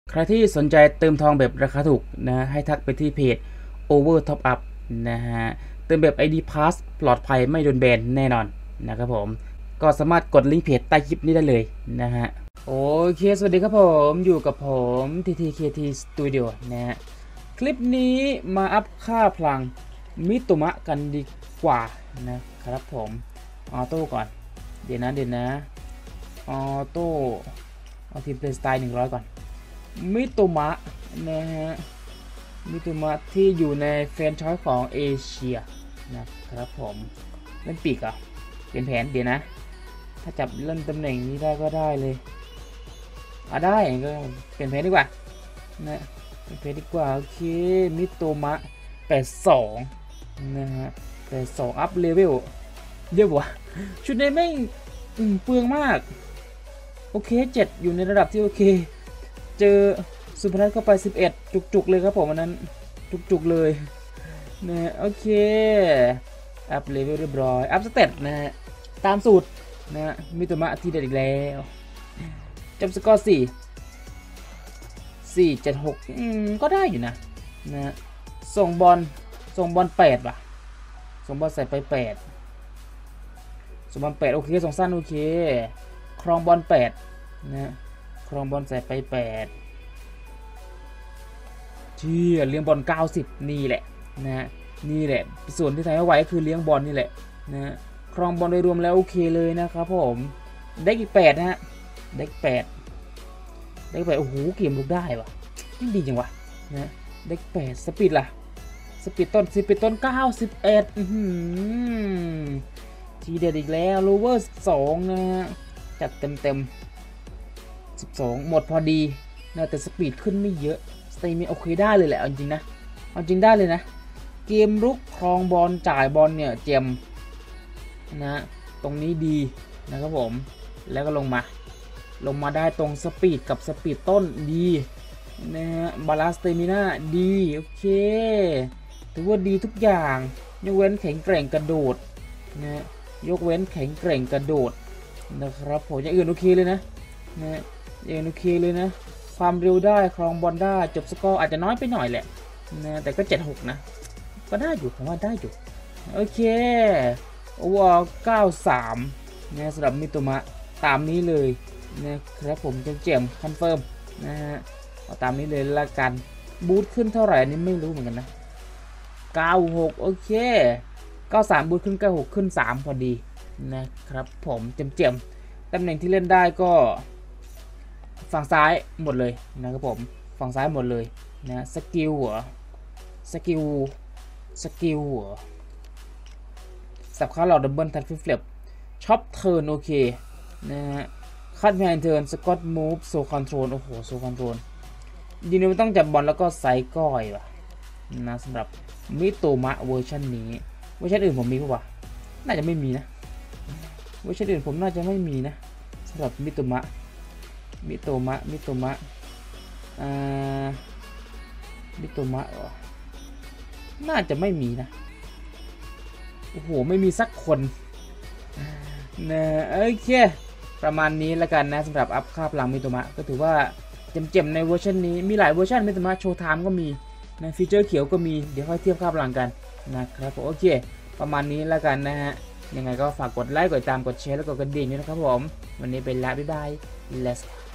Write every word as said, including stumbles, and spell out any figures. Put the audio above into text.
ใครที่สนใจเติมทองแบบราคาถูกนะให้ทักไปที่เพจ Over Top Up นะฮะเติมแบบ ไอ ดี Pass ปลอดภัยไม่โดนแบนแน่นอนนะครับผมก็สามารถกดลิงก์เพจใต้คลิปนี้ได้เลยนะฮะโอเคสวัสดีครับผมอยู่กับผม ที ที เค ที Studio นะฮะคลิปนี้มาอัพค่าพลังมิโตมะกันดีกว่านะครับผมออโต้ก่อนเดี๋ยวนะเดี๋ยวนะออโต้เอาทีมเพลย์สไตล์หนึ่งร้อยก่อนมิโตมะนะฮะมิโตมะที่อยู่ในแฟรนไชส์ของเอเชียนะครับผมเล่นปีกอ่ะเปลี่ยนแผนเดี๋ยวนะถ้าจับเล่นตำแหน่งนี้ได้ก็ได้เลยอ่ะได้ก็เปลี่ยนแผนดีกว่านะเปลี่ยนแผนดีกว่าโอเคมิโตมะแปดสองนะฮะแปดสองอัพเลเวลเยอะวะชุดนี้แม่งเปลืองมากโอเคเจ็ดอยู่ในระดับที่โอเคเจอสุพนัทเข้าไปสิบเอ็ดจุกๆเลยครับผมอันนั้นจุกๆเลยนะโอเคอัพเลเวลเรียบร้อยอัพสเตตนะฮะตามสูตรนะมิโตมะที่เด็ดอีกแล้วจำสกอร์สี่สี่เจ็ดหกอืมก็ได้อยู่นะนะส่งบอลส่งบอลแปดว่ะส่งบอลใส่ไปแปดส่งบอลแปดโอเคส่งสั้นโอเคครองบอลแปดนะครองบอลใส่ไปแปดเชี่ยเลี้ยงบอลเก้าสิบนี่แหละนะนี่แหละส่วนที่ทำให้ไหวก็คือเลี้ยงบอลนี่แหละนะครองบอลโดยรวมแล้วโอเคเลยนะครับผมได้อีกแปดนะฮะได้แปดได้แปดโอ้โหเกมลุกได้วะนี่ดีจังวะนะได้แปดสปีดล่ะสปีดต้นสปีดต้นเก้าสิบเอ็ดทีเด็ดอีกแล้วโลเวอร์สองนะจัดเต็มเต็มสิบสองหมดพอดีนะแต่สปีดขึ้นไม่เยอะสเตมีโอเคได้เลยแหละเอาจริงนะเอาจริงได้เลยนะเกมรุกครองบอลจ่ายบอลเนี่ยเจมนะตรงนี้ดีนะครับผมแล้วก็ลงมาลงมาได้ตรงสปีดกับสปีดต้นดีนะฮะบาลานซ์สเตมิน่าดีโอเคถือว่าดีทุกอย่างยกเว้นแข็งแกร่งกระโดดนะยกเว้นแข็งแกร่งกระโดดนะครับผมอย่างอื่นโอเคเลยนะนะอย่างอื่นโอเคเลยนะความเร็วได้ครองบอลได้จบสกอร์อาจจะน้อยไปหน่อยแหละนะแต่ก็เจ็ดหกนะก็ได้อยู่ผมว่าได้อยู่โอเคโอเวอร์เก้าสามนะสำหรับมิโตมะตามนี้เลยนะครับผมจะเจียมคอนเฟิร์มนะฮะเอาตามนี้เลยละกันบูทขึ้นเท่าไหร่อันนี้ไม่รู้เหมือนกันนะเก้าหกโอเคเก้าสามบูทขึ้นเก้าหกขึ้นสามพอดีนะครับผมเจียมตำแหน่งที่เล่นได้ก็ฝั่งซ้ายหมดเลยนะครับผมฝั่งซ้ายหมดเลยนะสกิลหัวสกิลสกิลหัวสับขาหลอกดับเบิลทัชฟลิปช็อปเทิร์นโอเคนะฮะคัดแมนเทิร์นสกอตมูฟโซคอนโทรลโอ้โหโซคอนโทรลยินดีไม่ต้องจับบอลแล้วก็ไซก้อยว่ะนะสำหรับมิโตมะเวอร์ชันนี้เวอร์ชันอื่นผมมีปะวะน่าจะไม่มีนะเวอร์ชันอื่นผมน่าจะไม่มีนะสำหรับมิโตมะมิโตมะมิโตมะอ่ามิโตมะน่าจะไม่มีนะโอ้โหไม่มีสักคนนะโอเคประมาณนี้แล้วกันนะสำหรับอัพค่าพลังมิโตมะก็ถือว่าเจ็มๆในเวอร์ชันนี้มีหลายเวอร์ชันมิโตมะโชว์ไทม์ก็มีนะฟีเจอร์เขียวก็มีเดี๋ยวค่อยเทียบค่าพลังกันนะครับผมโอเคประมาณนี้แล้วกันนะฮะยังไงก็ฝากกดไลค์กดติดตามกดแชร์แล้วกดกระดิ่งด้วยนะครับผมวันนี้เป็นลาบ๊ายบาย let's